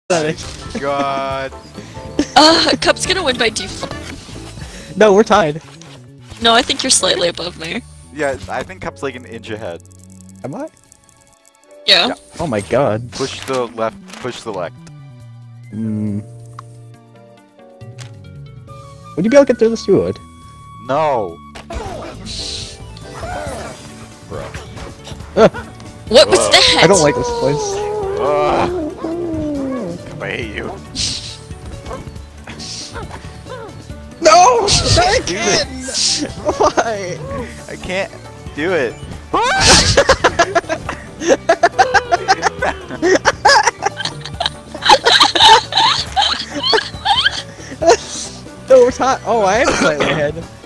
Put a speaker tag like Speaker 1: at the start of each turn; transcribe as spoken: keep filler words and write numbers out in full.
Speaker 1: God.
Speaker 2: Uh, Cup's gonna win by default.
Speaker 3: No, we're tied.
Speaker 2: No, I think you're slightly above me.
Speaker 1: Yeah, I think Cup's like an inch ahead.
Speaker 3: Am I?
Speaker 2: Yeah.
Speaker 1: Yeah.
Speaker 3: Oh my god.
Speaker 1: Push the left, push the left.
Speaker 3: Hmm. Would you be able to get through this? You would.
Speaker 1: No.
Speaker 3: Bro. Ugh,
Speaker 2: What was
Speaker 1: Whoa.
Speaker 2: that?
Speaker 3: I don't like this place.
Speaker 1: Ugh. Cup, I hate you.
Speaker 3: No!
Speaker 1: I can't.
Speaker 3: Why?
Speaker 1: I can't do it.
Speaker 3: No, we're tied. Oh, I am slightly ahead.